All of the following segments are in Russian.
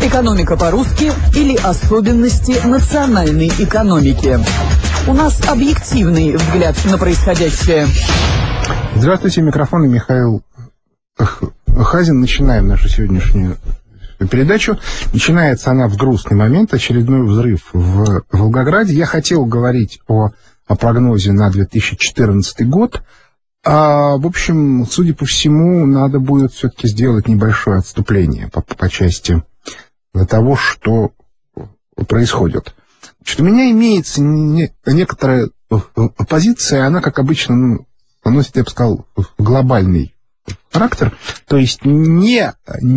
Экономика по-русски или особенности национальной экономики. У нас объективный взгляд на происходящее. Здравствуйте, микрофон и Михаил Хазин. Начинаем нашу сегодняшнюю передачу. Начинается она в грустный момент, очередной взрыв в Волгограде. Я хотел говорить о прогнозе на 2014 год. В общем, судя по всему, надо будет все-таки сделать небольшое отступление по части того, что происходит. Значит, у меня имеется некоторая позиция, она, как обычно, носит, я бы сказал, глобальный характер, то есть не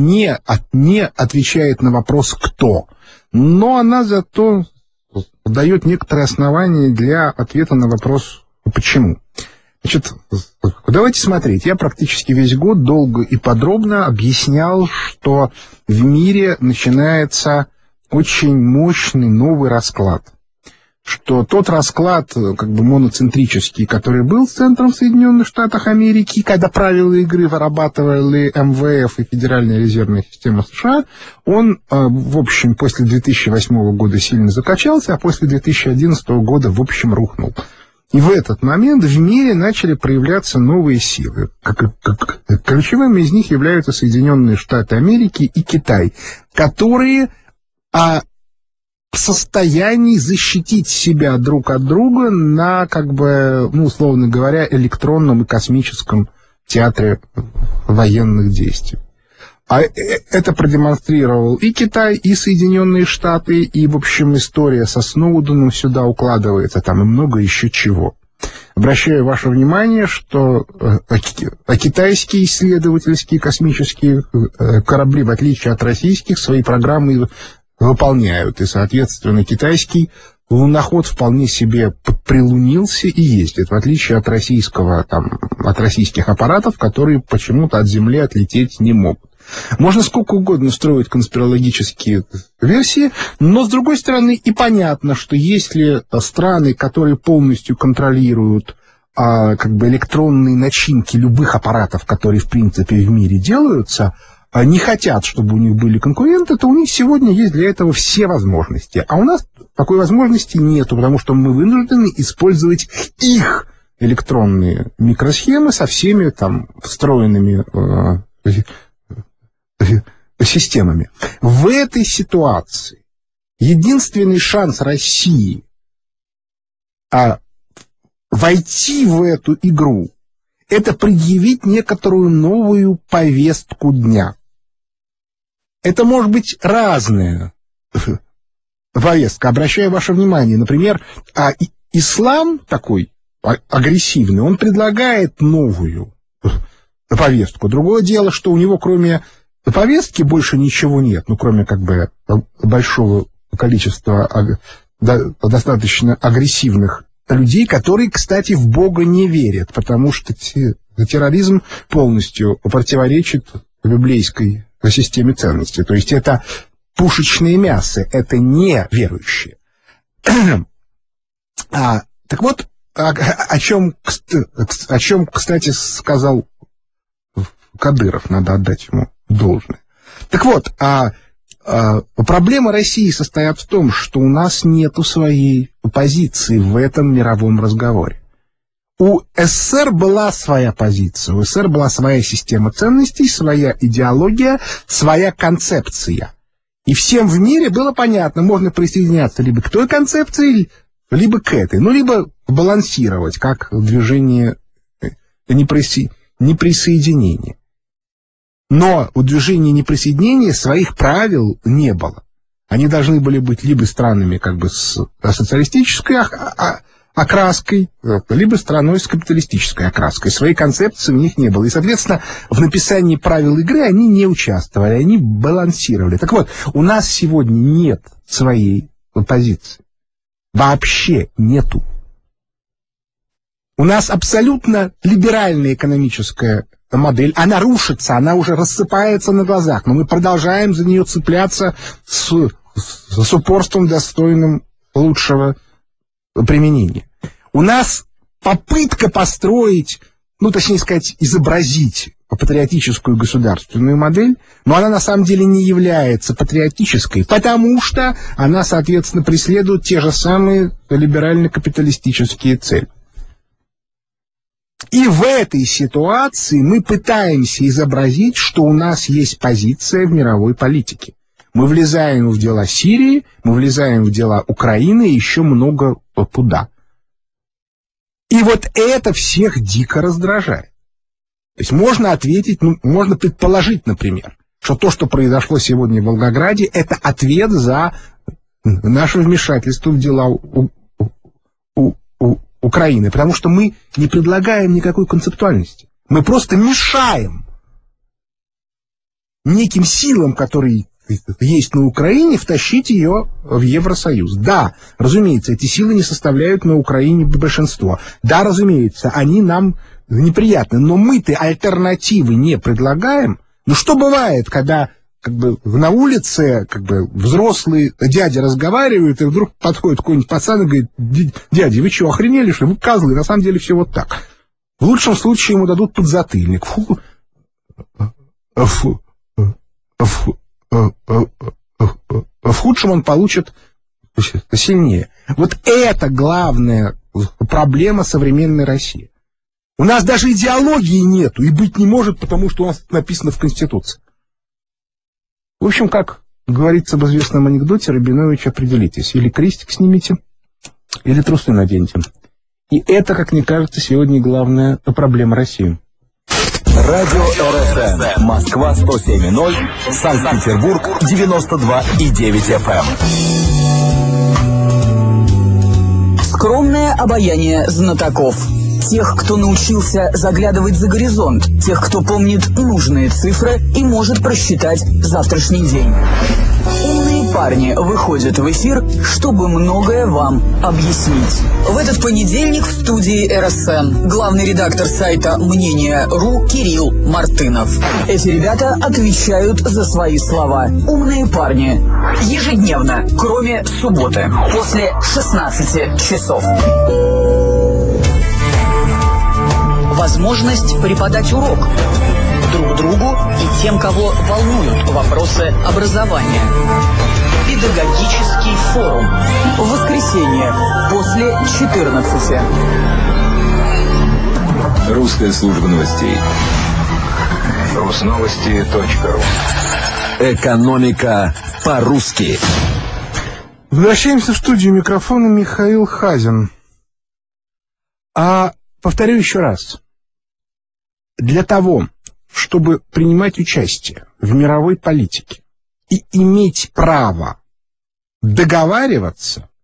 отвечает на вопрос «кто?», но она зато дает некоторые основания для ответа на вопрос «почему?». Значит, давайте смотреть. Я практически весь год долго и подробно объяснял, что в мире начинается очень мощный новый расклад. Что тот расклад, как бы моноцентрический, который был центром в Соединенных Штатах Америки, когда правила игры вырабатывали МВФ и Федеральная резервная система США, он, в общем, после 2008 года сильно закачался, а после 2011 года, в общем, рухнул. И в этот момент в мире начали проявляться новые силы. Ключевыми из них являются Соединенные Штаты Америки и Китай, которые в состоянии защитить себя друг от друга на, как бы, условно говоря, электронном и космическом театре военных действий. А это продемонстрировал и Китай, и Соединенные Штаты, и, в общем, история со Сноуденом сюда укладывается, там и много еще чего. Обращаю ваше внимание, что китайские исследовательские космические корабли, в отличие от российских, свои программы выполняют, и, соответственно, китайский луноход вполне себе прилунился и ездит, в отличие от российских аппаратов, которые почему-то от Земли отлететь не могут. Можно сколько угодно строить конспирологические версии, но, с другой стороны, и понятно, что если страны, которые полностью контролируют электронные начинки любых аппаратов, которые, в принципе, в мире делаются, не хотят, чтобы у них были конкуренты, то у них сегодня есть для этого все возможности. А у нас такой возможности нету, потому что мы вынуждены использовать их электронные микросхемы со всеми встроенными системами. В этой ситуации единственный шанс России войти в эту игру — это предъявить некоторую новую повестку дня. Это может быть разная повестка. Обращаю ваше внимание, например, ислам такой агрессивный, он предлагает новую повестку. Другое дело, что у него кроме повестки больше ничего нет, кроме большого количества достаточно агрессивных людей, которые, кстати, в Бога не верят, потому что терроризм полностью противоречит библейской системе ценностей. То есть это пушечное мясо, это не верующие. Так вот, о чем, кстати, сказал Кадыров, надо отдать ему должное. Так вот, проблема России состоит в том, что у нас нету своей позиции в этом мировом разговоре. У СССР была своя позиция, у СССР была своя система ценностей, своя идеология, своя концепция. И всем в мире было понятно, можно присоединяться либо к той концепции, либо к этой, либо балансировать, как движение неприсоединения. Но у движения неприсоединения своих правил не было. Они должны были быть либо странами с социалистической окраской, либо страной с капиталистической окраской. Своей концепции у них не было. И, соответственно, в написании правил игры они не участвовали, они балансировали. Так вот, у нас сегодня нет своей позиции. Вообще нету. У нас абсолютно либеральная экономическая модель, она рушится, она уже рассыпается на глазах, но мы продолжаем за нее цепляться с упорством, достойным лучшего применения. У нас попытка построить, точнее сказать, изобразить патриотическую государственную модель, но она на самом деле не является патриотической, потому что она, соответственно, преследует те же самые либерально-капиталистические цели. И в этой ситуации мы пытаемся изобразить, что у нас есть позиция в мировой политике. Мы влезаем в дела Сирии, мы влезаем в дела Украины и еще много куда. И вот это всех дико раздражает. То есть можно ответить, можно предположить, например, что то, что произошло сегодня в Волгограде, это ответ за наше вмешательство в дела Украины, потому что мы не предлагаем никакой концептуальности. Мы просто мешаем неким силам, которые есть на Украине, втащить ее в Евросоюз. Да, разумеется, эти силы не составляют на Украине большинство. Да, разумеется, они нам неприятны, но мы-то альтернативы не предлагаем. Ну что бывает, когда на улице взрослые дяди разговаривают, и вдруг подходит какой-нибудь пацан и говорит: дядя, вы что, охренели, что ли? Вы козлы, на самом деле все вот так. В лучшем случае ему дадут подзатыльник. В худшем он получит сильнее. Вот это главная проблема современной России. У нас даже идеологии нету и быть не может, потому что у нас написано в Конституции. В общем, как говорится в известном анекдоте, Рабинович, определитесь: или крестик снимите, или трусы наденьте. И это, как мне кажется, сегодня главная проблема России. Радио РСН. Москва 107.0, Санкт-Петербург 92.9 FM. Скромное обаяние знатоков. Тех, кто научился заглядывать за горизонт. Тех, кто помнит нужные цифры и может просчитать завтрашний день. Умные парни выходят в эфир, чтобы многое вам объяснить. В этот понедельник в студии РСН главный редактор сайта Мнение.ру Кирилл Мартынов. Эти ребята отвечают за свои слова. Умные парни. Ежедневно, кроме субботы, после 16 часов. Возможность преподать урок друг другу и тем, кого волнуют вопросы образования. Педагогический форум. В воскресенье после 14. Русская служба новостей. Русновости.ру. Экономика по-русски. Возвращаемся в студию. Микрофона Михаил Хазин. Повторю еще раз. Для того, чтобы принимать участие в мировой политике и иметь право договариваться,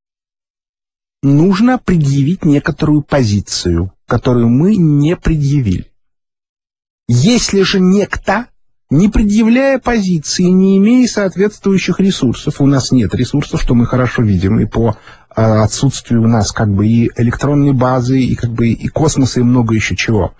нужно предъявить некоторую позицию, которую мы не предъявили. Если же некто, не предъявляя позиции, не имея соответствующих ресурсов, у нас нет ресурсов, что мы хорошо видим, и по отсутствию у нас и электронной базы, и космоса, и много еще чего.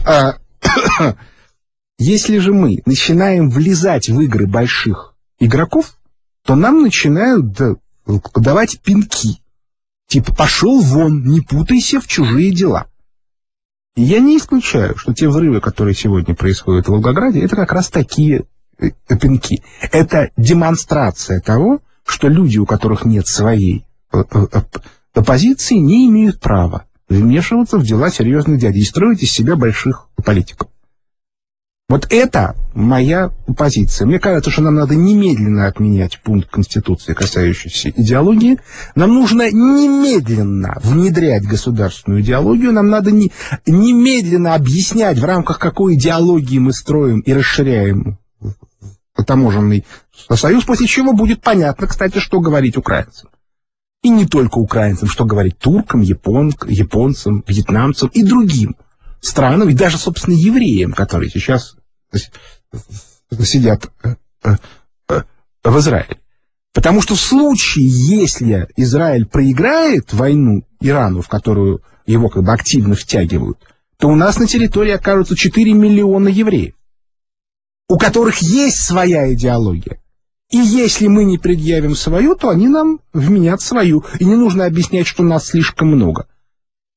Если же мы начинаем влезать в игры больших игроков, то нам начинают давать пинки. Типа: пошел вон, не путайся в чужие дела. И я не исключаю, что те взрывы, которые сегодня происходят в Волгограде, это как раз такие пинки. Это демонстрация того, что люди, у которых нет своей оппозиции, не имеют права вмешиваться в дела серьезных дядей и строить из себя больших политиков. Вот это моя позиция. Мне кажется, что нам надо немедленно отменять пункт Конституции, касающийся идеологии. Нам нужно немедленно внедрять государственную идеологию. Нам надо немедленно объяснять, в рамках какой идеологии мы строим и расширяем таможенный союз, после чего будет понятно, кстати, что говорить украинцам. И не только украинцам, что говорить туркам, японцам, вьетнамцам и другим странам, и даже, собственно, евреям, которые сейчас сидят в Израиле. Потому что в случае, если Израиль проиграет войну Ирану, в которую его активно втягивают, то у нас на территории окажутся 4 миллиона евреев, у которых есть своя идеология. И если мы не предъявим свою, то они нам вменят свою. И не нужно объяснять, что нас слишком много.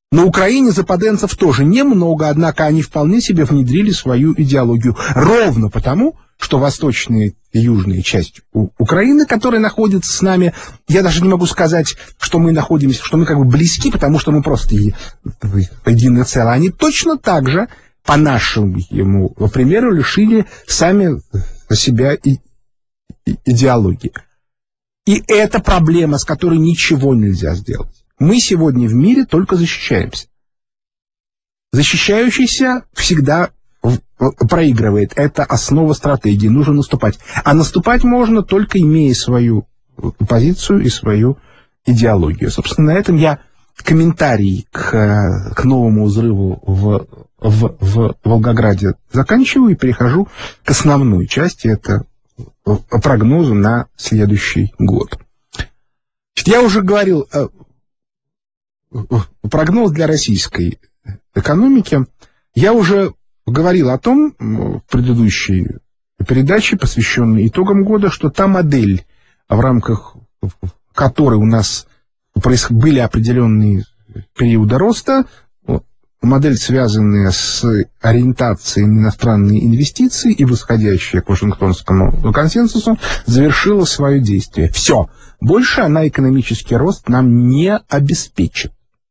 На Украине западенцев тоже немного, однако они вполне себе внедрили свою идеологию. Ровно потому, что восточная и южная часть Украины, которая находится с нами, я даже не могу сказать, что мы находимся, что мы как бы близки, потому что мы просто единое целое. Они точно так же, по нашему примеру, лишили сами себя идеологии. И это проблема, с которой ничего нельзя сделать. Мы сегодня в мире только защищаемся. Защищающийся всегда проигрывает. Это основа стратегии. Нужно наступать. А наступать можно только имея свою позицию и свою идеологию. Собственно, на этом я комментарий к новому взрыву в Волгограде заканчиваю и перехожу к основной части. Это прогнозу на следующий год. Я уже говорил, прогноз для российской экономики. Я уже говорил о том в предыдущей передаче, посвященной итогам года, что та модель, в рамках которой у нас были определенные периоды роста, модель, связанная с ориентацией на иностранные инвестиции и восходящая к Вашингтонскому консенсусу, завершила свое действие. Все. Больше она экономический рост нам не обеспечит.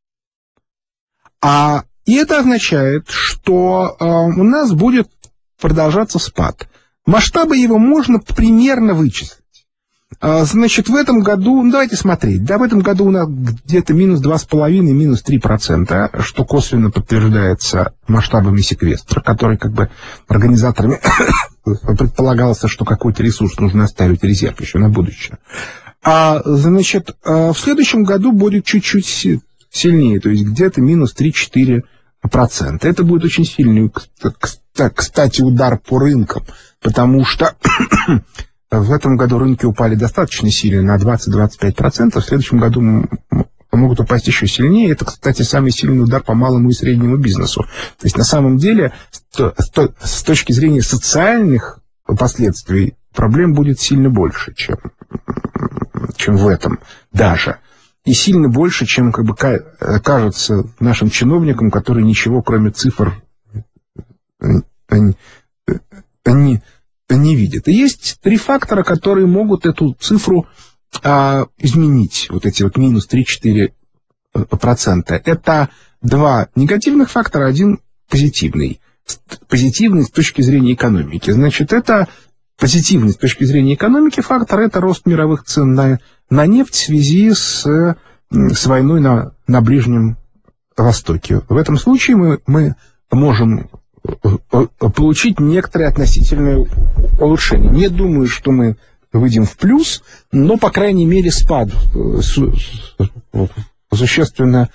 И это означает, что у нас будет продолжаться спад. Масштабы его можно примерно вычислить. Значит, в этом году, давайте смотреть, в этом году у нас где-то минус 2,5, минус 3%, что косвенно подтверждается масштабами секвестра, который как бы организаторами предполагалось, что какой-то ресурс нужно оставить, резерв еще на будущее. Значит, в следующем году будет чуть-чуть сильнее, то есть где-то минус 3-4%. Это будет очень сильный, кстати, удар по рынкам, потому что в этом году рынки упали достаточно сильно, на 20-25%. В следующем году могут упасть еще сильнее. Это, кстати, самый сильный удар по малому и среднему бизнесу. То есть, на самом деле, с точки зрения социальных последствий, проблем будет сильно больше, чем в этом даже. И сильно больше, чем как бы кажется нашим чиновникам, которые ничего, кроме цифр, не видят. И есть три фактора, которые могут эту цифру изменить. Вот эти вот минус 3-4%. Это два негативных фактора, один позитивный. Позитивный с точки зрения экономики. Значит, это позитивный с точки зрения экономики фактор, это рост мировых цен на нефть в связи с войной на Ближнем Востоке. В этом случае мы можем получить некоторые относительные улучшения. Не думаю, что мы выйдем в плюс, но, по крайней мере, спад существенно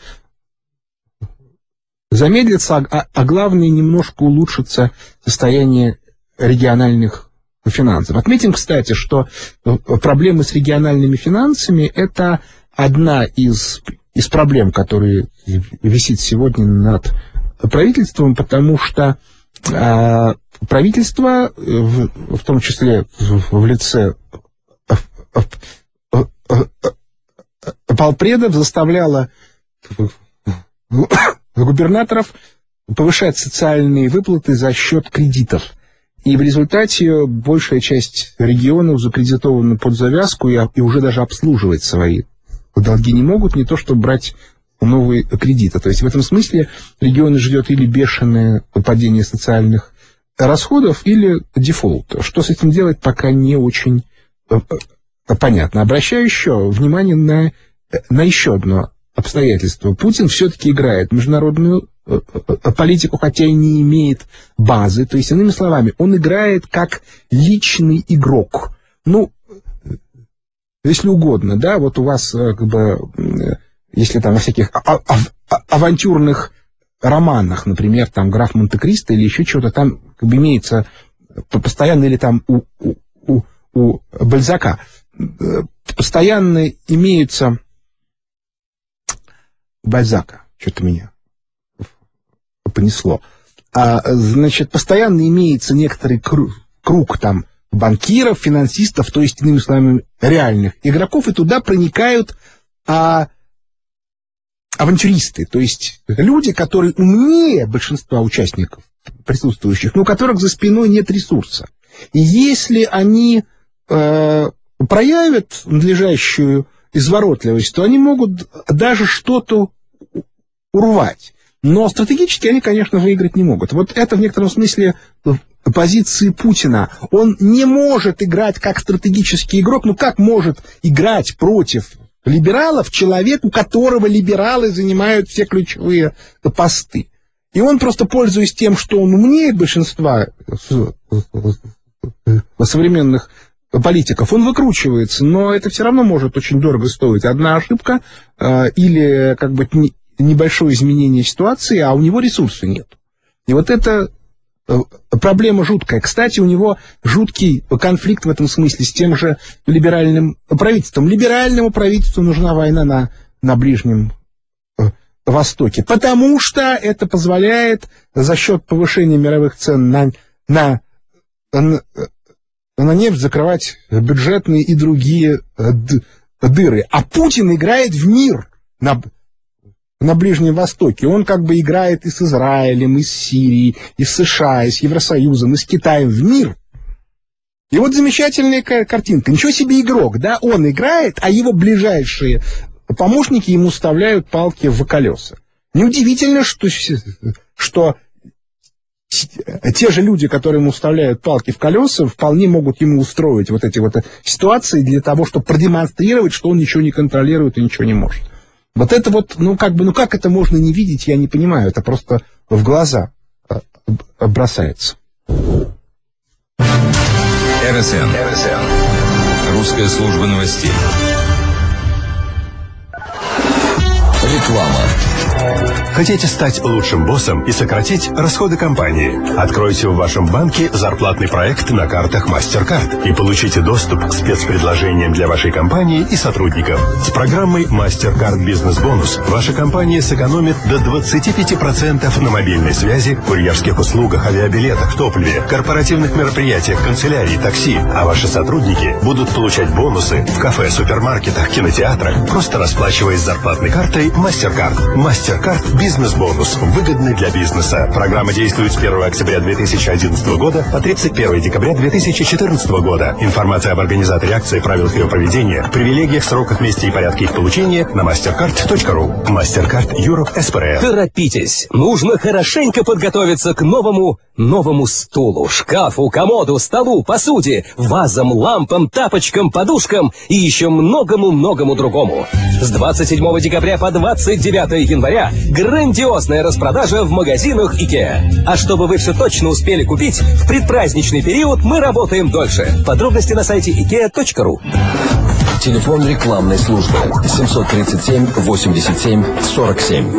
замедлится, а главное, немножко улучшится состояние региональных финансов. Отметим, кстати, что проблемы с региональными финансами – это одна из проблем, которые висит сегодня над правительством, потому что правительство, в том числе в лице полпредов, заставляло губернаторов повышать социальные выплаты за счет кредитов. И в результате большая часть регионов закредитована под завязку и уже даже обслуживать свои долги не могут, не то что брать новые кредиты. То есть в этом смысле регионы ждет или бешеное падение социальных расходов, или дефолт. Что с этим делать, пока не очень понятно. Обращаю еще внимание на еще одно обстоятельство. Путин все-таки играет международную политику, хотя и не имеет базы. То есть, иными словами, он играет как личный игрок. Ну, если угодно, да, вот у вас как бы, если там во всяких авантюрных романах, например, там «Граф Монте-Кристо» или еще что-то, там как бы имеется постоянно, или там у Бальзака, постоянно имеются Бальзака, что-то меня понесло. Значит, постоянно имеется некоторый круг там банкиров, финансистов, то есть, иными словами, реальных игроков, и туда проникают авантюристы, то есть люди, которые умнее большинства участников присутствующих, но у которых за спиной нет ресурса. И если они проявят надлежащую изворотливость, то они могут даже что-то урвать. Но стратегически они, конечно, выиграть не могут. Вот это в некотором смысле позиции Путина. Он не может играть как стратегический игрок. Ну как может играть против либералов человек, у которого либералы занимают все ключевые посты? И он просто, пользуясь тем, что он умнее большинства современных политиков, он выкручивается, но это все равно может очень дорого стоить. Одна ошибка или как бы небольшое изменение ситуации, а у него ресурса нет. И вот это проблема жуткая. Кстати, у него жуткий конфликт в этом смысле с тем же либеральным правительством. Либеральному правительству нужна война на Ближнем Востоке, потому что это позволяет за счет повышения мировых цен на нефть закрывать бюджетные и другие дыры. А Путин играет в мир на Ближнем Востоке. Он как бы играет и с Израилем, и с Сирией, и с США, и с Евросоюзом, и с Китаем в мир. И вот замечательная картинка. Ничего себе игрок, да? Он играет, а его ближайшие помощники ему вставляют палки в колеса. Неудивительно, что те же люди, которые ему вставляют палки в колеса, вполне могут ему устроить вот эти вот ситуации для того, чтобы продемонстрировать, что он ничего не контролирует и ничего не может. Вот это вот, как это можно не видеть, я не понимаю. Это просто в глаза бросается. РСН. Русская служба новостей. Реклама. Хотите стать лучшим боссом и сократить расходы компании? Откройте в вашем банке зарплатный проект на картах MasterCard и получите доступ к спецпредложениям для вашей компании и сотрудников. С программой MasterCard Бизнес Бонус ваша компания сэкономит до 25% на мобильной связи, курьерских услугах, авиабилетах, топливе, корпоративных мероприятиях, канцелярии, такси. А ваши сотрудники будут получать бонусы в кафе, супермаркетах, кинотеатрах, просто расплачиваясь зарплатной картой MasterCard. MasterCard Бизнес-бонус. Выгодный для бизнеса. Программа действует с 1 октября 2011 года по 31 декабря 2014 года. Информация об организаторе акции, правилах ее проведения, привилегиях, сроках, месте и порядке их получения на mastercard.ru. MasterCard Europe SPRE. Торопитесь. Нужно хорошенько подготовиться к новому стулу, шкафу, комоду, столу, посуде, вазам, лампам, тапочкам, подушкам и еще многому другому. С 27 декабря по 29 января грандиозная распродажа в магазинах IKEA. А чтобы вы все точно успели купить, в предпраздничный период мы работаем дольше. Подробности на сайте ikea.ru. Телефон рекламной службы 737 87 47.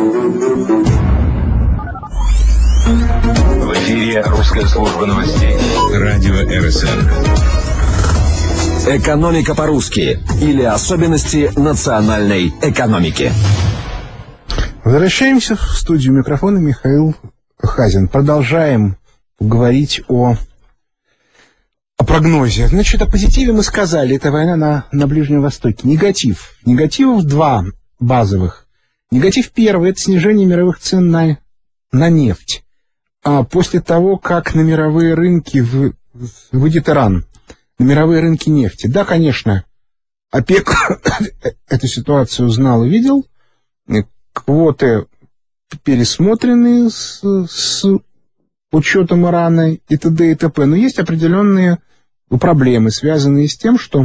В эфире русская служба новостей. Радио РСН. Экономика по-русски или особенности национальной экономики. Возвращаемся в студию микрофона. Михаил Хазин. Продолжаем говорить о прогнозе. Значит, о позитиве мы сказали. Это война на Ближнем Востоке. Негатив. Негативов два базовых. Негатив первый – это снижение мировых цен на нефть. А после того, как на мировые рынки выйдет Иран, на мировые рынки нефти. Да, конечно, ОПЕК эту ситуацию знал и видел. Квоты пересмотрены с учетом Ирана и т.д. и т.п. Но есть определенные проблемы, связанные с тем, что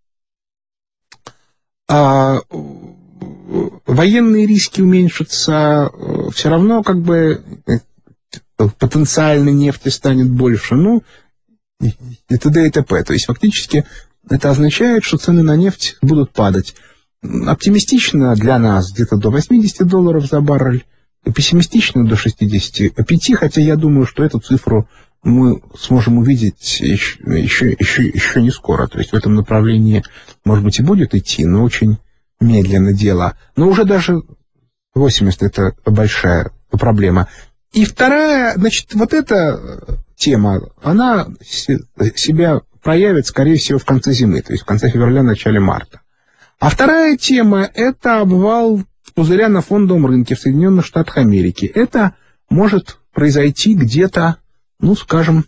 военные риски уменьшатся, все равно как бы потенциально нефти станет больше, и т.д. и т.п. То есть фактически это означает, что цены на нефть будут падать. Оптимистично для нас где-то до $80 за баррель, пессимистично до 65, хотя я думаю, что эту цифру мы сможем увидеть еще не скоро. То есть в этом направлении, может быть, и будет идти, но очень медленно дело. Но уже даже 80 – это большая проблема. И вторая, значит, вот эта тема, она себя проявит, скорее всего, в конце зимы, то есть в конце февраля, начале марта. А вторая тема – это обвал пузыря на фондовом рынке в Соединенных Штатах Америки. Это может произойти где-то, ну, скажем,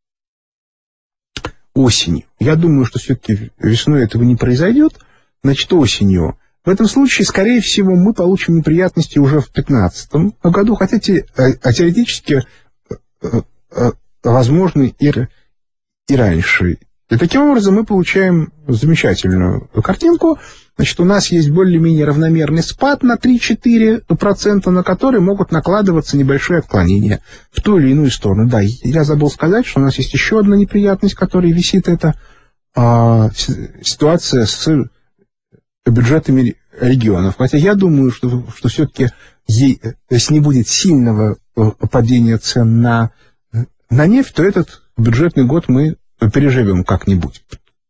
осенью. Я думаю, что все-таки весной этого не произойдет, значит, осенью. В этом случае, скорее всего, мы получим неприятности уже в 2015 году, хотя теоретически возможно и раньше. И таким образом мы получаем замечательную картинку. Значит, у нас есть более-менее равномерный спад на 3-4%, на который могут накладываться небольшие отклонения в ту или иную сторону. Да, я забыл сказать, что у нас есть еще одна неприятность, которая висит. Это ситуация с бюджетами регионов. Хотя я думаю, что все-таки, если не будет сильного падения цен на нефть, то этот бюджетный год мы переживем как-нибудь.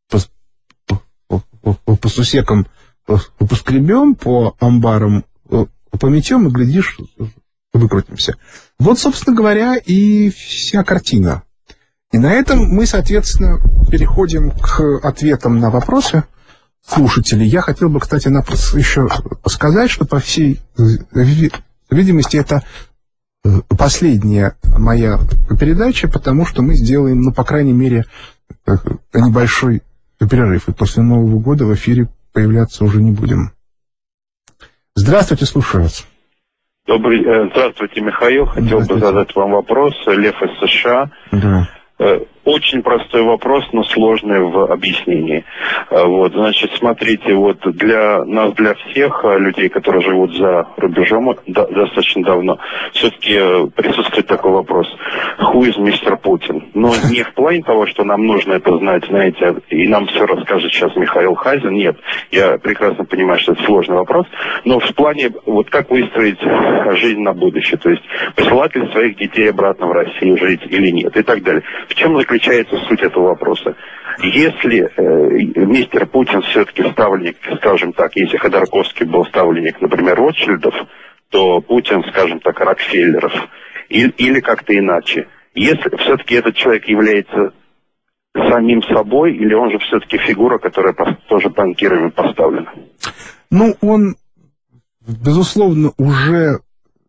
По сусекам поскребем, по амбарам пометем и, глядишь, выкрутимся. Вот, собственно говоря, и вся картина. И на этом мы, соответственно, переходим к ответам на вопросы слушателей. Я хотел бы, кстати, еще сказать, что, по всей видимости, это последняя моя передача, потому что мы сделаем, ну, по крайней мере, небольшой перерыв. И после Нового года в эфире появляться уже не будем. Здравствуйте, слушаю вас. Здравствуйте, Михаил. Хотел бы задать вам вопрос. Лев из США. Да. Очень простой вопрос, но сложный в объяснении. Вот, значит, смотрите, вот для нас, для всех людей, которые живут за рубежом достаточно давно, все-таки присутствует такой вопрос. Who is Mr. Putin? Но не в плане того, что нам нужно это знать, знаете, и нам все расскажет сейчас Михаил Хазин. Нет, я прекрасно понимаю, что это сложный вопрос, но в плане, вот как выстроить жизнь на будущее, то есть посылать ли своих детей обратно в Россию жить или нет, и так далее. В чем заключается суть этого вопроса? Если мистер Путин все-таки ставленник, скажем так, если Ходорковский был ставленник, например, Ротшильдов, то Путин, скажем так, Рокфеллеров, или как-то иначе. Если все-таки этот человек является самим собой, или он же все-таки фигура, которая тоже банкирами поставлена? Ну, он, безусловно, уже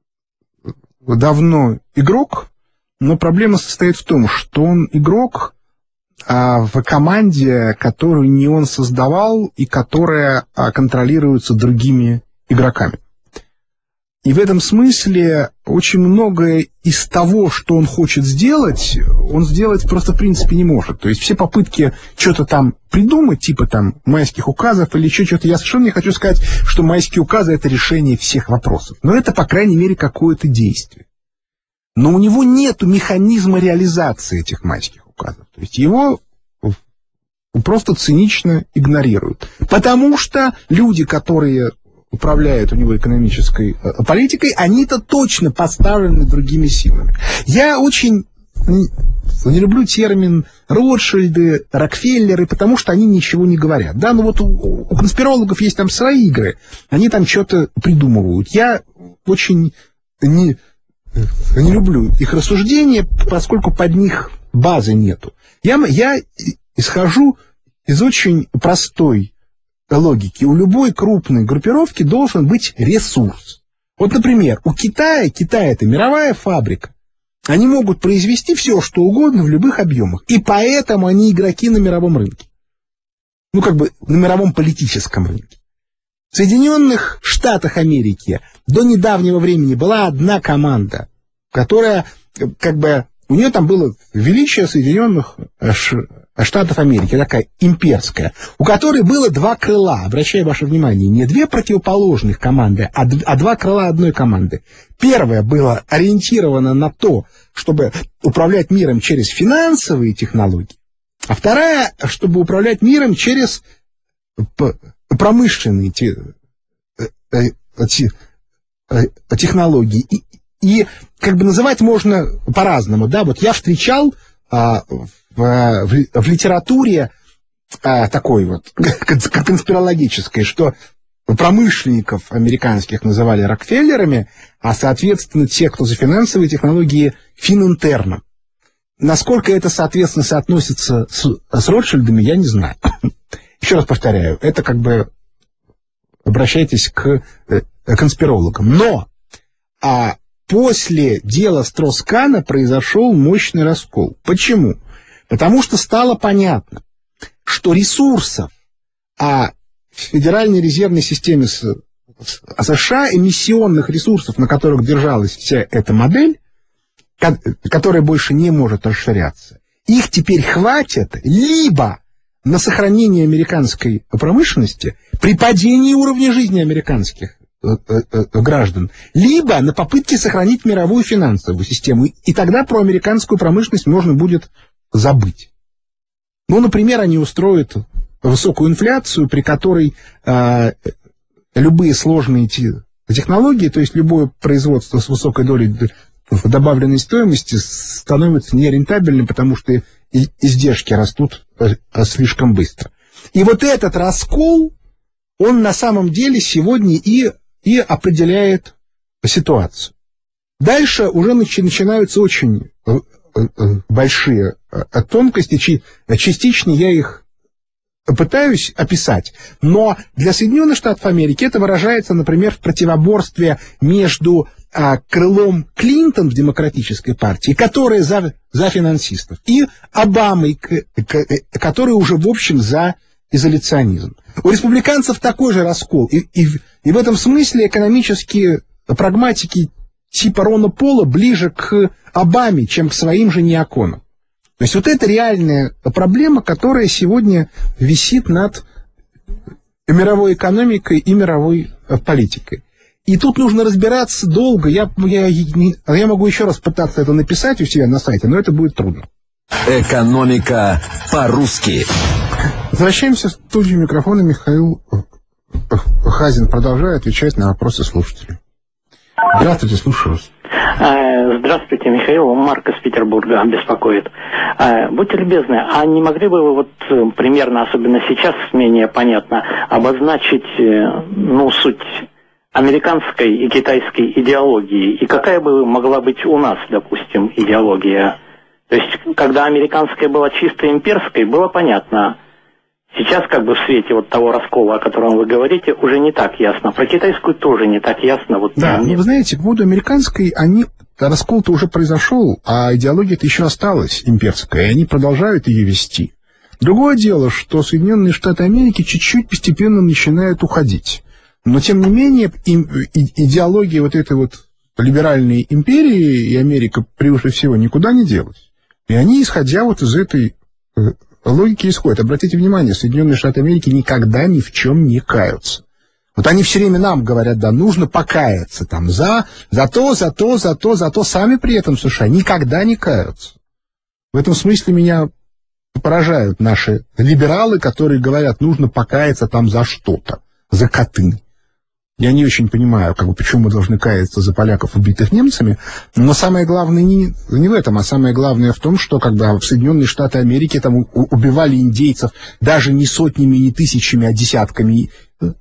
давно игрок, но проблема состоит в том, что он игрок в команде, которую не он создавал и которая контролируется другими игроками. И в этом смысле очень многое из того, что он хочет сделать, он сделать просто в принципе не может. То есть все попытки что-то там придумать, типа там майских указов или еще что-то, я совершенно не хочу сказать, что майские указы — это решение всех вопросов. Но это, по крайней мере, какое-то действие. Но у него нет механизма реализации этих майских указов. То есть его просто цинично игнорируют. Потому что люди, которые управляют у него экономической политикой, они-то точно поставлены другими силами. Я очень не люблю термин Ротшильды, Рокфеллеры, потому что они ничего не говорят. Да, ну вот у конспирологов есть там свои игры, они там что-то придумывают. Я очень не люблю их рассуждения, поскольку под них базы нету. Я исхожу из очень простой логики. У любой крупной группировки должен быть ресурс. Вот, например, у Китая это мировая фабрика. Они могут произвести все, что угодно в любых объемах. И поэтому они игроки на мировом рынке. Ну, как бы на мировом политическом рынке. В Соединенных Штатах Америки до недавнего времени была одна команда, которая, как бы, у нее там было величие Соединенных Штатов Америки, такая имперская, у которой было два крыла, обращаю ваше внимание, не две противоположных команды, а два крыла одной команды. Первое было ориентировано на то, чтобы управлять миром через финансовые технологии, а вторая, чтобы управлять миром через промышленные технологии. И как бы называть можно по-разному. Да? Вот я встречал в литературе такой вот конспирологической, что промышленников американских называли Рокфеллерами, а, соответственно, те, кто за финансовые технологии, Фининтерном. Насколько это, соответственно, соотносится с Ротшильдами, я не знаю. Еще раз повторяю, это как бы обращайтесь к конспирологам. Но после дела Строс-Кана произошел мощный раскол. Почему? Потому что стало понятно, что ресурсов в Федеральной резервной системе США, эмиссионных ресурсов, на которых держалась вся эта модель, которая больше не может расширяться, их теперь хватит либо на сохранение американской промышленности при падении уровня жизни американских граждан, либо на попытке сохранить мировую финансовую систему. И тогда про американскую промышленность можно будет забыть. Ну, например, они устроят высокую инфляцию, при которой любые сложные технологии, то есть любое производство с высокой долей добавленной стоимости становится нерентабельным, потому что издержки растут слишком быстро. И вот этот раскол, он на самом деле сегодня и определяет ситуацию. Дальше уже начинаются очень большие тонкости, частично я их пытаюсь описать, но для Соединенных Штатов Америки это выражается, например, в противоборстве между крылом Клинтон в Демократической партии, которая за финансистов, и Обамой, который уже, в общем, за изоляционизм. У республиканцев такой же раскол, и в этом смысле экономические прагматики типа Рона Пола ближе к Обаме, чем к своим же неоконам. То есть вот это реальная проблема, которая сегодня висит над мировой экономикой и мировой политикой. И тут нужно разбираться долго. Я могу еще раз пытаться это написать у себя на сайте, но это будет трудно. Экономика по-русски. Возвращаемся в студию микрофона. Михаил Хазин продолжает отвечать на вопросы слушателей. Здравствуйте, слушаю вас. Здравствуйте, Михаил. Марк из Петербурга беспокоит. Будьте любезны, а не могли бы вы вот примерно, особенно сейчас менее понятно, обозначить суть американской и китайской идеологии, и какая бы могла быть у нас, допустим, идеология? То есть, когда американская была чисто имперской, было понятно. Сейчас, как бы в свете вот того раскола, о котором вы говорите, уже не так ясно. Про китайскую тоже не так ясно. Вот да, вы знаете, по поводу американской, раскол-то уже произошел, а идеология-то еще осталась имперская, и они продолжают ее вести. Другое дело, что Соединенные Штаты Америки чуть-чуть постепенно начинают уходить. Но, тем не менее, идеология вот этой вот либеральной империи и Америка превыше всего никуда не делась. И они, исходя вот из этой логики, исходят. Обратите внимание, Соединенные Штаты Америки никогда ни в чем не каются. Вот они все время нам говорят, да, нужно покаяться там за то, сами при этом США никогда не каются. В этом смысле меня поражают наши либералы, которые говорят, нужно покаяться там за что-то, за коты. Я не очень понимаю, почему мы должны каяться за поляков, убитых немцами, но самое главное не в этом, а самое главное в том, что когда в Соединенные Штаты Америки там убивали индейцев даже не сотнями, не тысячами, а десятками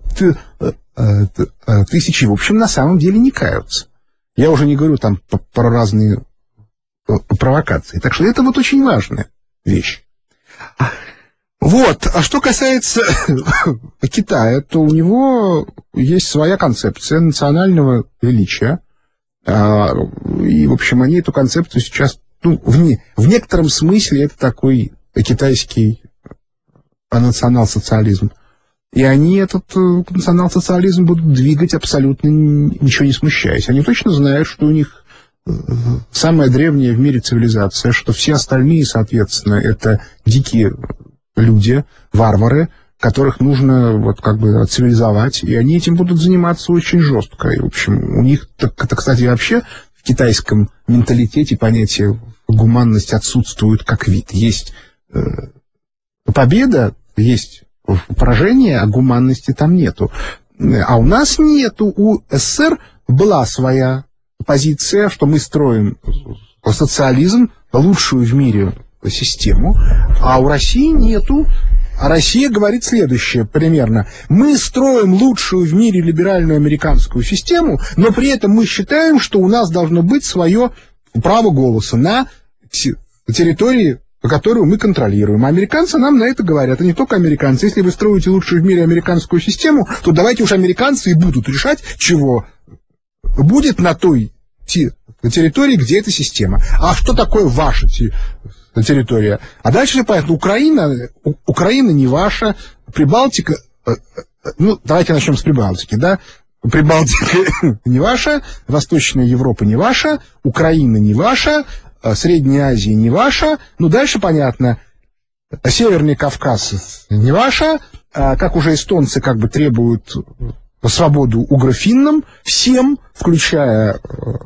тысяч, в общем, на самом деле не каются. Я уже не говорю там про разные провокации. Так что это вот очень важная вещь. Вот, а что касается Китая, то у него есть своя концепция национального величия, и, в общем, они эту концепцию сейчас, в некотором смысле это такой китайский национал-социализм, и они этот национал-социализм будут двигать абсолютно ничего не смущаясь. Они точно знают, что у них самая древняя в мире цивилизация, что все остальные, соответственно, это дикие люди, варвары, которых нужно цивилизовать, и они этим будут заниматься очень жестко. И, в общем, у них, это, кстати, вообще в китайском менталитете понятие гуманности отсутствует как вид. Есть победа, есть поражение, а гуманности там нету. А у нас нету. У СССР была своя позиция, что мы строим социализм, лучшую в мире систему, а у России нету. А Россия говорит следующее примерно. Мы строим лучшую в мире либеральную американскую систему, но при этом мы считаем, что у нас должно быть свое право голоса на территории которую мы контролируем. А американцы нам на это говорят, и не только американцы. Если вы строите лучшую в мире американскую систему, то давайте уж американцы и будут решать, чего будет на той территории, где эта система. А что такое ваша территория? А дальше понятно, Украина не ваша, Прибалтика, ну, давайте начнем с Прибалтики, да? Прибалтика не ваша, Восточная Европа не ваша, Украина не ваша, Средняя Азия не ваша, ну, дальше понятно, Северный Кавказ не ваша, как уже эстонцы как бы требуют свободу угрофиннам, всем, включая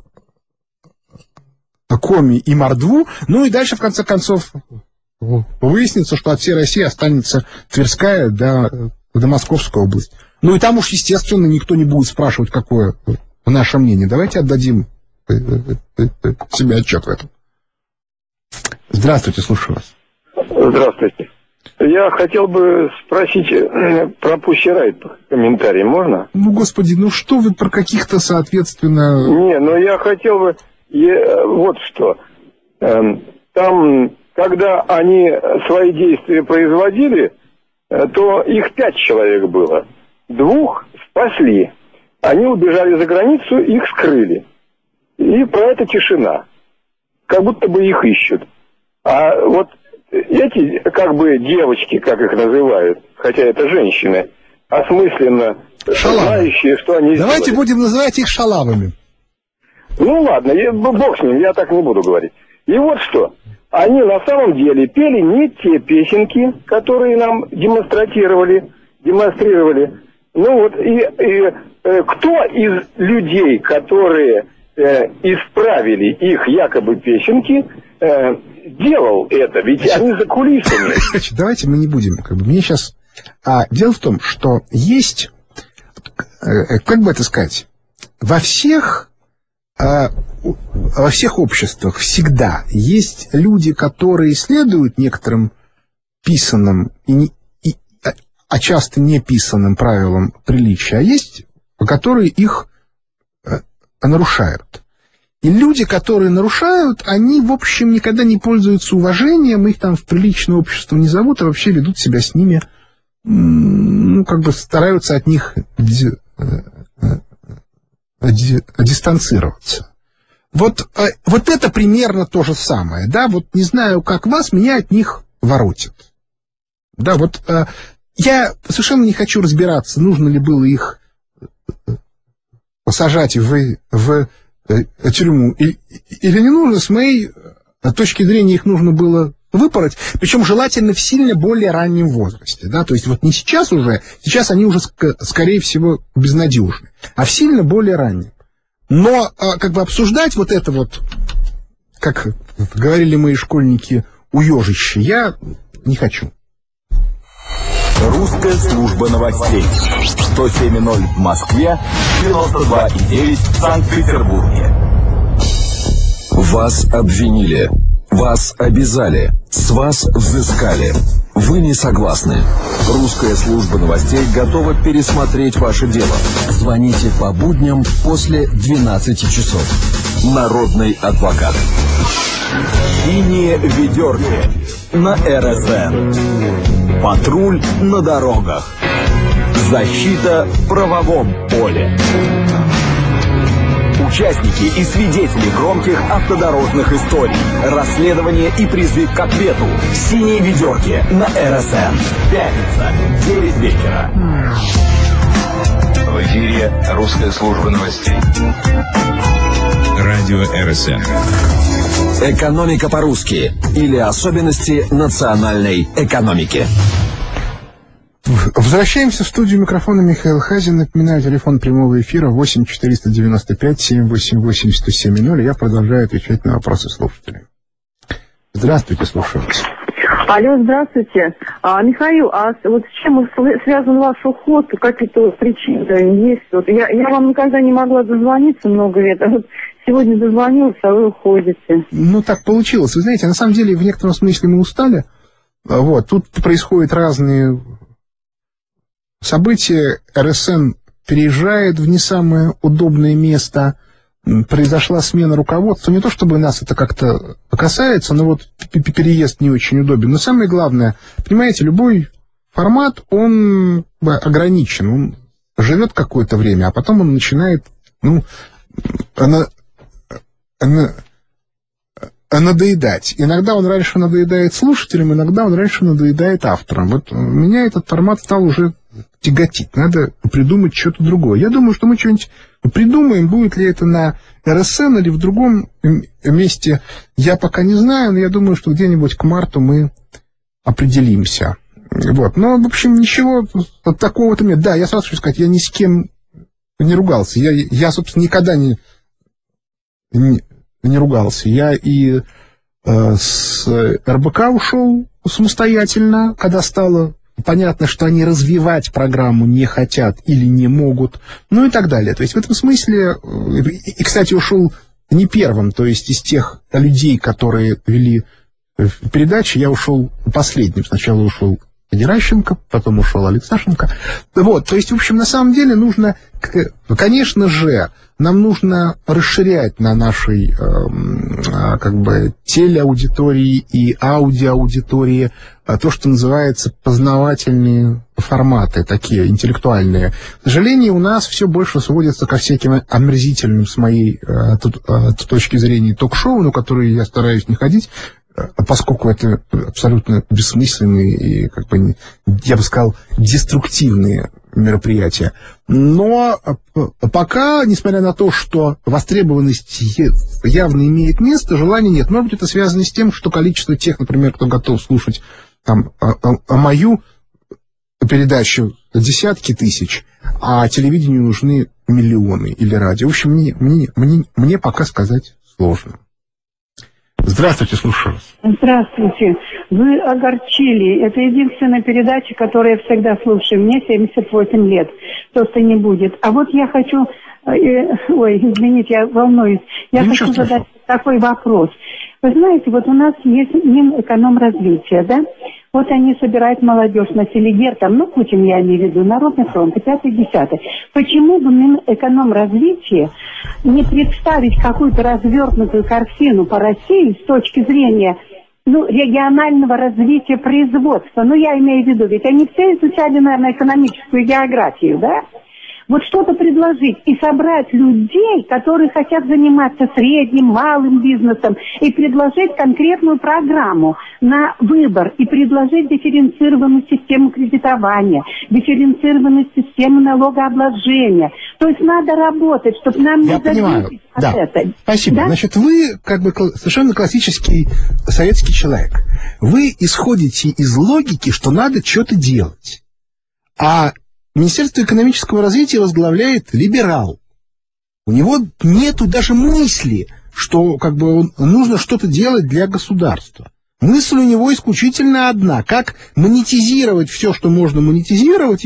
Коми и Мордву, ну и дальше, в конце концов, выяснится, что от всей России останется Тверская до Московская область. Ну и там уж, естественно, никто не будет спрашивать, какое наше мнение. Давайте отдадим себе отчет в этом. Здравствуйте, слушаю вас. Здравствуйте. Я хотел бы спросить про Пусси-Райт комментарий, можно? Ну, господи, ну что вы про каких-то, соответственно... Не, ну я хотел бы... Вот что. Там, когда они свои действия производили, то их 5 человек было. 2 спасли. Они убежали за границу, их скрыли. И про это тишина. Как будто бы их ищут. А вот эти, как бы, девочки, как их называют, хотя это женщины, осмысленно знающие, что они Давайте сделали. будем называть их шалавами. Ну ладно, бог с ним, я так не буду говорить. И вот что. Они на самом деле пели не те песенки, которые нам демонстрировали. Ну вот, кто из людей, которые исправили их якобы песенки, делал это? Ведь они за кулисами. Давайте мы не будем. Мне сейчас... дело в том, что есть, как бы это сказать, во всех обществах всегда есть люди, которые следуют некоторым писанным, а часто не писанным правилам приличия, а есть, которые их нарушают. И люди, которые нарушают, они, в общем, никогда не пользуются уважением, их там в приличное общество не зовут, а вообще ведут себя с ними, ну, как бы стараются от них дистанцироваться. Вот это примерно то же самое, да, вот не знаю, как вас, меня от них воротит. Да, вот я совершенно не хочу разбираться, нужно ли было их посажать в тюрьму или не нужно. С моей точки зрения их нужно было выпороть, причем желательно в сильно более раннем возрасте, да, то есть вот не сейчас уже, сейчас они уже, скорее всего, безнадежны, а в сильно более раннем. Но как бы обсуждать вот это вот, как говорили мои школьники, уежище, я не хочу. Русская служба новостей. 107.0 в Москве, 92.9 в Санкт-Петербурге. Вас обвинили. Вас обязали. С вас взыскали. Вы не согласны. Русская служба новостей готова пересмотреть ваше дело. Звоните по будням после 12 часов. Народный адвокат. Синие ведерки на РСН. Патруль на дорогах. Защита в правовом поле. Участники и свидетели громких автодорожных историй. Расследование и призыв к ответу. Синие ведерки на РСН. Пятница, 9 вечера. В эфире Русская служба новостей. Радио РСН. Экономика по-русски. Или особенности национальной экономики. Возвращаемся в студию, микрофона Михаил Хазин. Напоминаю, телефон прямого эфира 8-495-788-1070. Я продолжаю отвечать на вопросы слушателей. Здравствуйте, слушаю вас. Алло, здравствуйте. Михаил, а вот с чем связан ваш уход? Какие-то причины есть? Вот я вам никогда не могла дозвониться много лет, а вот сегодня дозвонилась, а вы уходите. Ну, так получилось. Вы знаете, на самом деле, в некотором смысле мы устали. Вот, тут происходят разные события. РСН переезжает в не самое удобное место. произошла смена руководства. Не то, чтобы нас это как-то касается, но вот переезд не очень удобен. Но самое главное, понимаете, любой формат, он ограничен. Он живет какое-то время, а потом он начинает, надоедать. Иногда он раньше надоедает слушателям, иногда он раньше надоедает авторам. Вот меня этот формат стал уже тяготить. Надо придумать что-то другое. Я думаю, что мы что-нибудь придумаем. Будет ли это на РСН или в другом месте, я пока не знаю, но я думаю, что где-нибудь к марту мы определимся. Вот. Но, в общем, ничего такого-то нет. Да, я сразу хочу сказать, я ни с кем не ругался. Я собственно, никогда не ругался. Я и с РБК ушел самостоятельно, когда стало понятно, что они развивать программу не хотят или не могут, ну и так далее. То есть в этом смысле, и, кстати, ушел не первым, то есть из тех людей, которые вели передачи, я ушел последним. Сначала ушел Геращенко, потом ушел Алексашенко. Вот, то есть, в общем, на самом деле нужно, конечно же, нам нужно расширять на нашей телеаудитории и аудиоаудитории то, что называется познавательные форматы, такие интеллектуальные. К сожалению, у нас все больше сводится ко всяким омерзительным, с моей точки зрения, ток-шоу, на которые я стараюсь не ходить, поскольку это абсолютно бессмысленные и, я бы сказал, деструктивные мероприятия. Но пока, несмотря на то, что востребованность явно имеет место, желания нет. Может быть, это связано с тем, что количество тех, например, кто готов слушать мою передачу десятки тысяч, а телевидению нужны миллионы или радио. В общем, мне пока сказать сложно. Здравствуйте, слушаю вас. Здравствуйте. Вы огорчили. Это единственная передача, которую я всегда слушаю. Мне 78 лет. Просто не будет. А вот я хочу... извините, я волнуюсь. Я хочу задать такой вопрос. Вы знаете, вот у нас есть Минэкономразвития, да? Вот они собирают молодежь на Селигер, Путин, я имею в виду, Народный фронт, 5-10. Почему бы Минэкономразвития не представить какую-то развернутую картину по России с точки зрения регионального развития производства? Я имею в виду, ведь они все изучали, наверное, экономическую географию, да? Вот что-то предложить и собрать людей, которые хотят заниматься средним, малым бизнесом, и предложить конкретную программу на выбор, и предложить дифференцированную систему кредитования, дифференцированную систему налогообложения. То есть надо работать, чтобы нам не зависеть от этого. Спасибо. Да? Значит, вы совершенно классический советский человек. Вы исходите из логики, что надо что-то делать. А Министерство экономического развития возглавляет либерал. У него нету даже мысли, что нужно что-то делать для государства. Мысль у него исключительно одна: как монетизировать все, что можно монетизировать,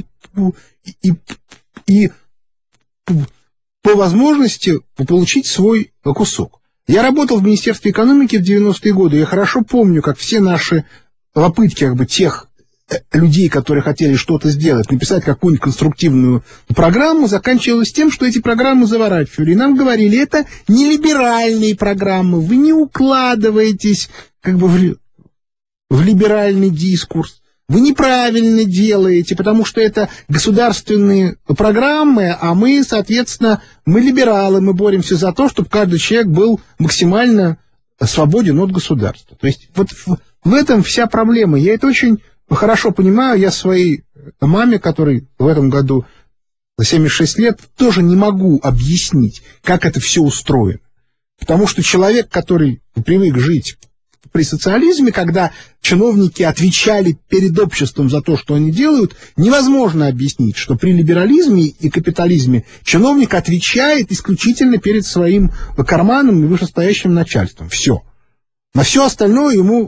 и по возможности получить свой кусок. Я работал в Министерстве экономики в 90-е годы. Я хорошо помню, как все наши попытки тех людей, которые хотели что-то сделать, написать какую-нибудь конструктивную программу, заканчивалось тем, что эти программы заворачивали. И нам говорили: это не либеральные программы, вы не укладываетесь в либеральный дискурс, вы неправильно делаете, потому что это государственные программы, а мы, соответственно, мы либералы, мы боремся за то, чтобы каждый человек был максимально свободен от государства. То есть вот в этом вся проблема. Я это очень хорошо понимаю. Я своей маме, которой в этом году 76 лет, тоже не могу объяснить, как это все устроено. Потому что человек, который привык жить при социализме, когда чиновники отвечали перед обществом за то, что они делают, невозможно объяснить, что при либерализме и капитализме чиновник отвечает исключительно перед своим карманом и вышестоящим начальством. Все. На все остальное ему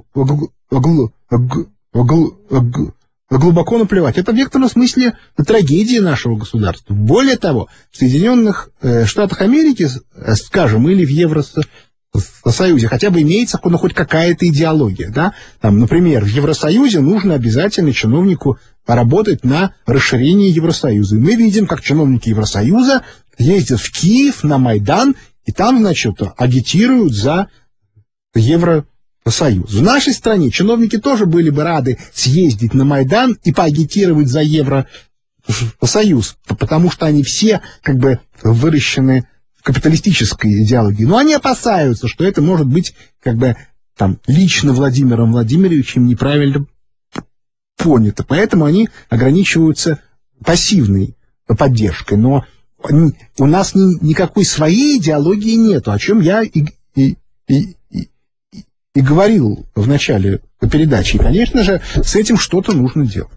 глубоко наплевать. Это в некотором смысле трагедия нашего государства. Более того, в Соединенных Штатах Америки, скажем, или в Евросоюзе хотя бы имеется хоть какая-то идеология. Да? Например, в Евросоюзе нужно обязательно чиновнику поработать на расширение Евросоюза. И мы видим, как чиновники Евросоюза ездят в Киев, на Майдан И там, значит, агитируют за Евросоюз. В нашей стране чиновники тоже были бы рады съездить на Майдан и поагитировать за Евросоюз, потому что они все как бы выращены в капиталистической идеологии. Но они опасаются, что это может быть как бы там лично Владимиром Владимировичем неправильно понято. Поэтому они ограничиваются пассивной поддержкой. Но у нас никакой своей идеологии нету, о чем я и говорил в начале передачи. И, конечно же, с этим что-то нужно делать.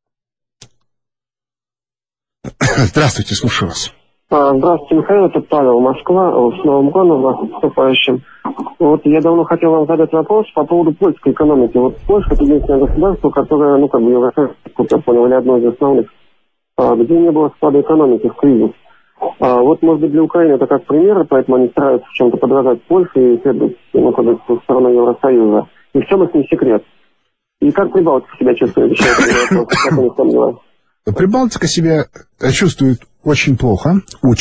Здравствуйте, слушаю вас. Здравствуйте, Михаил, это Павел, Москва. С Новым годом вас наступающим. Вот я давно хотел вам задать вопрос по поводу польской экономики. Вот Польша — это единственное государство, которое, ну, как бы, как я понял, или одно из основных, где не было спада экономики в кризис. Вот, может быть, для Украины это как пример, поэтому они стараются в чем-то подражать Польше и следовать, ну, как бы, в сторону Евросоюза. И в чем их не секрет? И как Прибалтика себя чувствует? Еще один вопрос. Как у них там дела? Прибалтика себя чувствует очень плохо,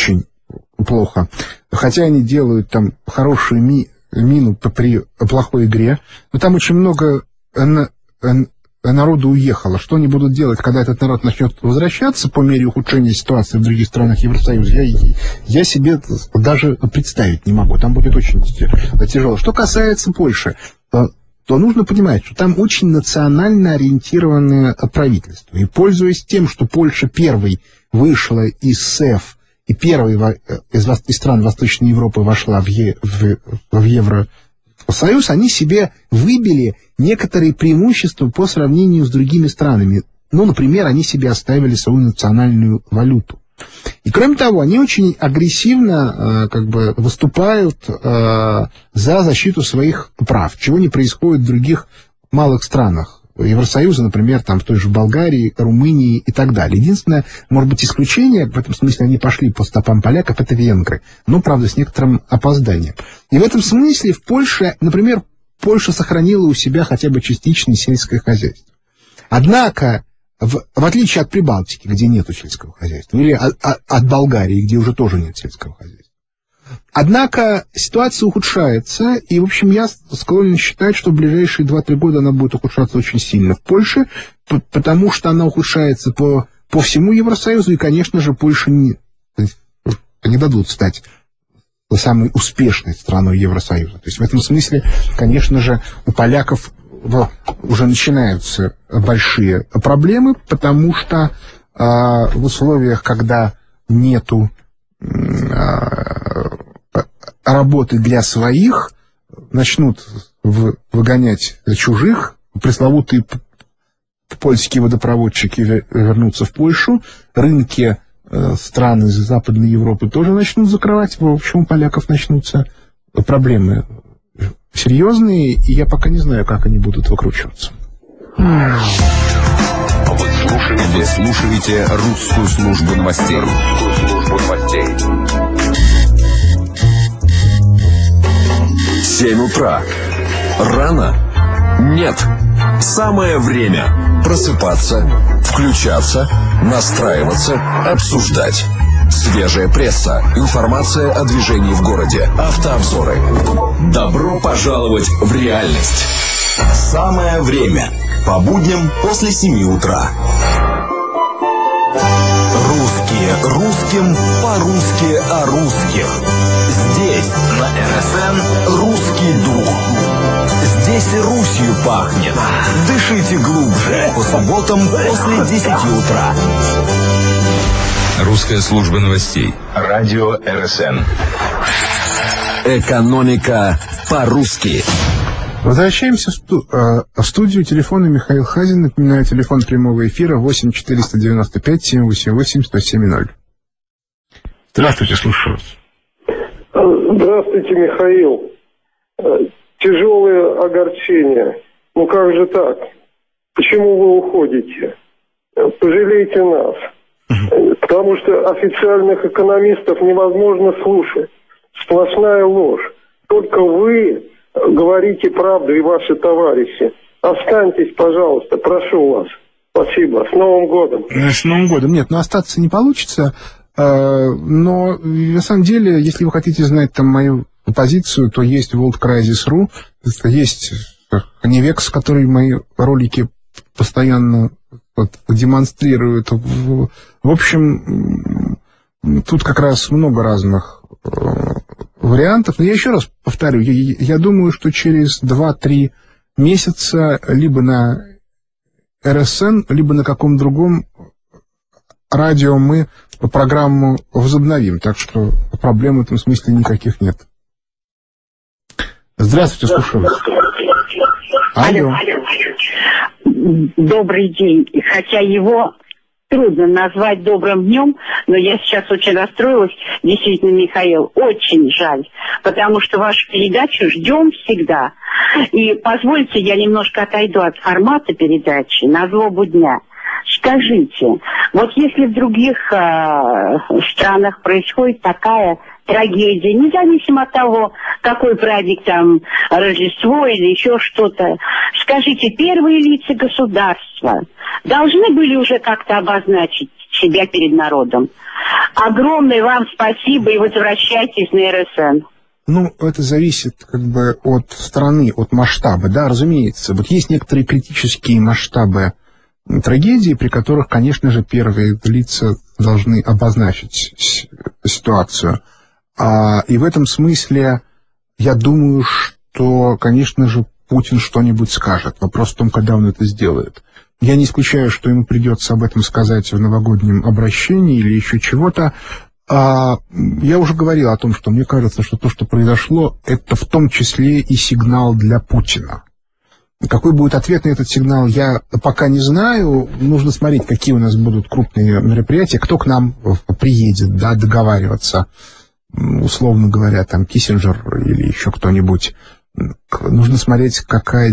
хотя они делают там хорошую мину при плохой игре, но там очень много народу уехало. Что они будут делать, когда этот народ начнет возвращаться по мере ухудшения ситуации в других странах Евросоюза, я себе даже представить не могу. Там будет очень тяжело. Что касается Польши, то нужно понимать, что там очень национально ориентированное правительство. И пользуясь тем, что Польша первой вышла из СЭФ и первой из стран Восточной Европы вошла в Евросоюз, они себе выбили некоторые преимущества по сравнению с другими странами. Ну, например, они себе оставили свою национальную валюту. И кроме того, они очень агрессивно как бы выступают за защиту своих прав, чего не происходит в других малых странах Евросоюза, например, там в той же Болгарии, Румынии и так далее. Единственное, может быть, исключение, в этом смысле они пошли по стопам поляков, это венгры, но, правда, с некоторым опозданием. И в этом смысле в Польше, например, Польша сохранила у себя хотя бы частично сельское хозяйство. Однако, в отличие от Прибалтики, где нет сельского хозяйства, или от Болгарии, где уже тоже нет сельского хозяйства. Однако ситуация ухудшается, и, в общем, я склонен считать, что в ближайшие 2-3 года она будет ухудшаться очень сильно в Польше, потому что она ухудшается по всему Евросоюзу, и, конечно же, Польше не дадут стать самой успешной страной Евросоюза. То есть в этом смысле, конечно же, у поляков уже начинаются большие проблемы, потому что в условиях, когда нету работы для своих, начнут выгонять чужих, пресловутые польские водопроводчики вернутся в Польшу, рынки стран из Западной Европы тоже начнут закрывать, в общем, у поляков начнутся проблемы серьезные, и я пока не знаю, как они будут выкручиваться. Вы слушаете русскую службу новостей. 7 утра. Рано? Нет. Самое время просыпаться, включаться, настраиваться, обсуждать. Свежая пресса, информация о движении в городе, автообзоры. Добро пожаловать в реальность. Самое время. По будням после 7 утра. Русские русским, по-русски о русских. Здесь, на РСН, русский дух. Здесь Русью пахнет. Дышите глубже. По субботам после 10 утра. Русская служба новостей. Радио РСН. Экономика по-русски. Возвращаемся в студию. Телефона Михаил Хазин. Напоминаю, телефон прямого эфира 8-495-788-1070. Здравствуйте, слушаю вас. Здравствуйте, Михаил. Тяжелое огорчение. Ну как же так? Почему вы уходите? Пожалейте нас. Потому что официальных экономистов невозможно слушать. Сплошная ложь. Только вы говорите правду и ваши товарищи. Останьтесь, пожалуйста, прошу вас. Спасибо. С Новым годом. С Новым годом. Нет, но остаться не получится. Но на самом деле, если вы хотите знать там мою позицию, то есть worldcrisis.ru, есть Невекс, который мои ролики постоянно демонстрирует. В общем, тут как раз много разных вариантов. Но я еще раз повторю, я думаю, что через 2-3 месяца либо на РСН, либо на каком другом радио мы программу возобновим. Так что проблем в этом смысле никаких нет. Здравствуйте, слушаю вас. Алло. Добрый день. Хотя его трудно назвать добрым днем, но я сейчас очень расстроилась. Действительно, Михаил, очень жаль, потому что вашу передачу ждем всегда. И позвольте, я немножко отойду от формата передачи на злобу дня. Скажите, вот если в других странах происходит такая трагедия, независимо от того, какой праздник там, Рождество или еще что-то, скажите, первые лица государства должны были уже как-то обозначить себя перед народом? Огромное вам спасибо и возвращайтесь на РСН. Ну, это зависит как бы от страны, от масштаба, да, разумеется. Вот есть некоторые критические масштабы трагедии, при которых, конечно же, первые лица должны обозначить ситуацию. И в этом смысле я думаю, что, конечно же, Путин что-нибудь скажет. Вопрос в том, когда он это сделает. Я не исключаю, что ему придется об этом сказать в новогоднем обращении или еще чего-то. Я уже говорил о том, что мне кажется, что то, что произошло, это в том числе и сигнал для Путина. Какой будет ответ на этот сигнал, я пока не знаю. Нужно смотреть, какие у нас будут крупные мероприятия, кто к нам приедет, да, договариваться. Условно говоря, там Киссинджер или еще кто-нибудь. Нужно смотреть, какая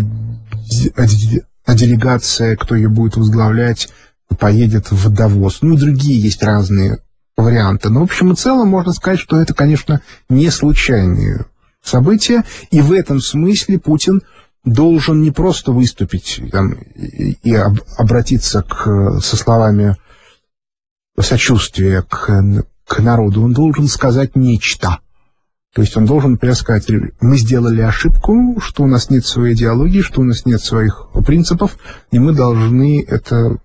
делегация, кто ее будет возглавлять, поедет в Давос. Ну и другие есть разные варианты. Но в общем и целом можно сказать, что это, конечно, не случайные события. И в этом смысле Путин должен не просто выступить там, и обратиться со словами сочувствия к народу, он должен сказать нечто. То есть он должен, например, сказать, мы сделали ошибку, что у нас нет своей идеологии, что у нас нет своих принципов, и мы должны эту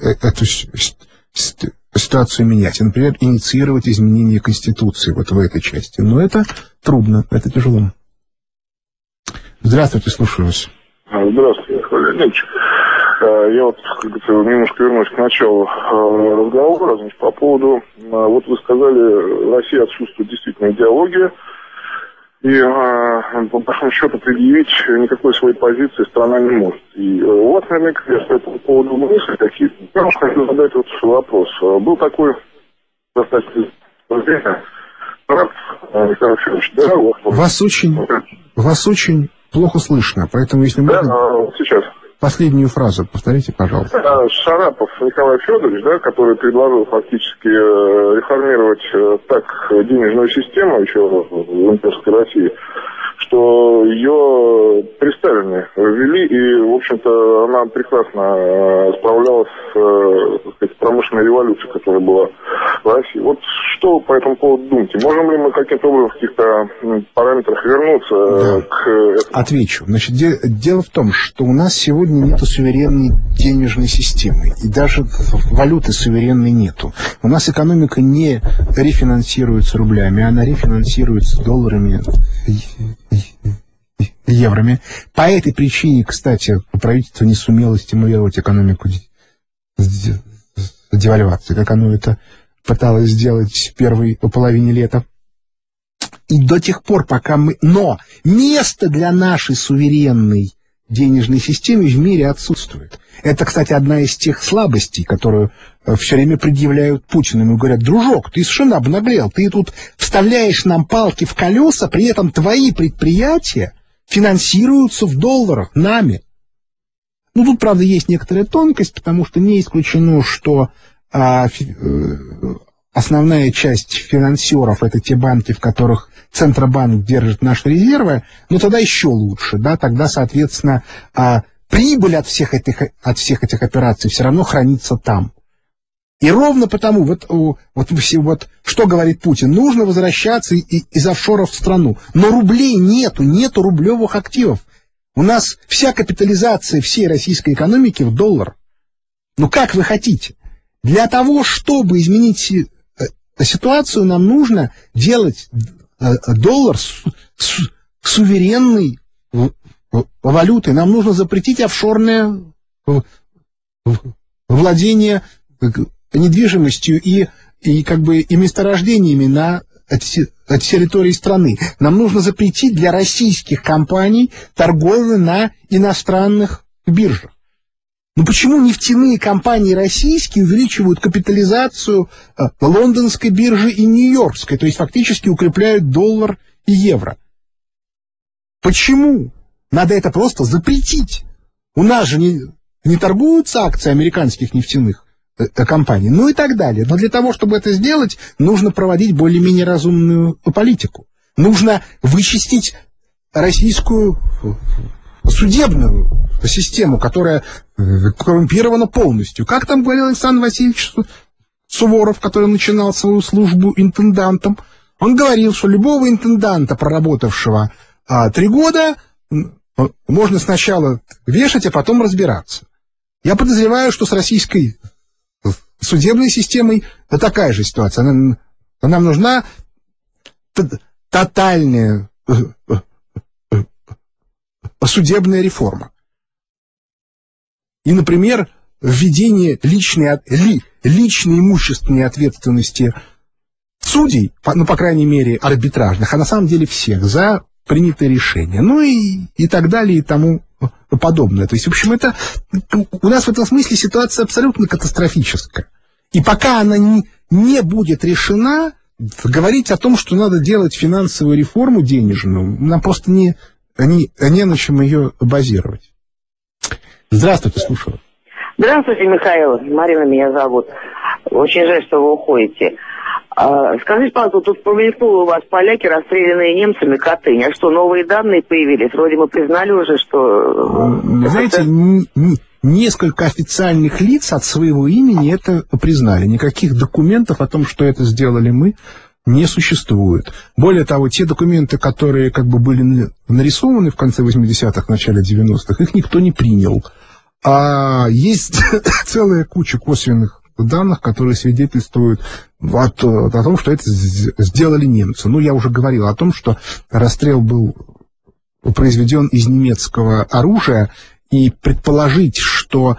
ситуацию менять. И, например, инициировать изменение Конституции вот в этой части. Но это трудно, это тяжело. Здравствуйте, слушаю вас. Здравствуйте, Михаил Леонидович. Я вот немножко вернусь к началу разговора, значит, по поводу, вот вы сказали, в России отсутствует действительно идеология, и по большому счету предъявить никакой своей позиции страна не может. И у вас, наверняка, по этому поводу мысли какие-то. Я хочу задать вот вопрос. Был такой достаточно Михаил Федорович, да? Вас очень плохо слышно, поэтому если можно... сейчас. Последнюю фразу повторите, пожалуйста. Шарапов Николай Федорович, да, который предложил фактически реформировать так денежную систему еще в имперской России, что ее при Сталине ввели, и, в общем-то, она прекрасно справлялась с промышленной революцией, которая была в России. Вот что вы по этому поводу думаете? Можем ли мы каким-то образом в каких-то параметрах вернуться к этому? Отвечу. Значит, дело в том, что у нас сегодня нет суверенной денежной системы, и даже валюты суверенной нету. У нас экономика не рефинансируется рублями, она рефинансируется долларами, еврами. По этой причине, кстати, правительство не сумело стимулировать экономику девальвации, как оно это пыталось сделать в первой половине лета. И до тех пор, пока мы... Но место для нашей суверенной денежной системы в мире отсутствует. Это, кстати, одна из тех слабостей, которую все время предъявляют Путину. Ему говорят: дружок, ты совершенно обнаглел, ты тут вставляешь нам палки в колеса, при этом твои предприятия финансируются в долларах нами. Ну, тут, правда, есть некоторая тонкость, потому что не исключено, что основная часть финансеров — это те банки, в которых Центробанк держит наши резервы, но тогда еще лучше, да, тогда, соответственно, прибыль от всех этих операций все равно хранится там. И ровно потому, вот что говорит Путин, нужно возвращаться из офшоров в страну. Но рублей нету рублевых активов. У нас вся капитализация всей российской экономики в доллар. Ну как вы хотите? Для того, чтобы изменить ситуацию, нам нужно делать доллар суверенной валютой. Нам нужно запретить офшорное владение недвижимостью и месторождениями на территории страны. Нам нужно запретить для российских компаний торговлю на иностранных биржах. Ну почему нефтяные компании российские увеличивают капитализацию лондонской биржи и нью-йоркской, то есть фактически укрепляют доллар и евро? Почему? Надо это просто запретить. У нас же не торгуются акции американских нефтяных компаний, ну и так далее. Но для того, чтобы это сделать, нужно проводить более-менее разумную политику. Нужно вычистить российскую судебную систему, которая коррумпирована полностью. Как там говорил Александр Васильевич Суворов, который начинал свою службу интендантом, он говорил, что любого интенданта, проработавшего 3 года, можно сначала вешать, а потом разбираться. Я подозреваю, что с российской судебной системой такая же ситуация. Нам нужна тотальная судебная реформа. И, например, введение личной имущественной ответственности судей, ну, по крайней мере, арбитражных, а на самом деле всех, за принятое решение. Ну и так далее, и тому подобное. То есть, в общем, у нас в этом смысле ситуация абсолютно катастрофическая. И пока она не будет решена, говорить о том, что надо делать финансовую реформу денежную, нам просто не на чем ее базировать. Здравствуйте, слушаю. Здравствуйте, Михаил. Марина меня зовут. Очень жаль, что вы уходите. Скажите, пожалуйста, тут промелькнуло у вас поляки, расстрелянные немцами, Катынь. А что, новые данные появились? Вроде мы признали уже, что... Знаете, несколько официальных лиц от своего имени это признали. Никаких документов о том, что это сделали мы, не существует. Более того, те документы, которые были нарисованы в конце 80-х, начале 90-х, их никто не принял. А есть целая куча косвенных данных, которые свидетельствуют о том, что это сделали немцы. Ну, я уже говорил о том, что расстрел был произведен из немецкого оружия, и предположить, что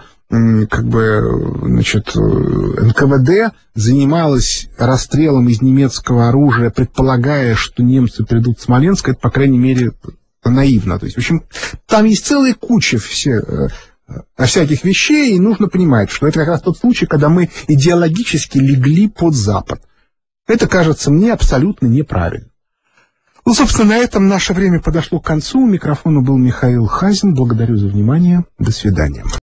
НКВД занималась расстрелом из немецкого оружия, предполагая, что немцы придут в Смоленск, это, по крайней мере, наивно. То есть, в общем, там есть целая куча всяких вещей, и нужно понимать, что это как раз тот случай, когда мы идеологически легли под Запад. Это кажется мне абсолютно неправильно. Ну, собственно, на этом наше время подошло к концу. У микрофона был Михаил Хазин. Благодарю за внимание. До свидания.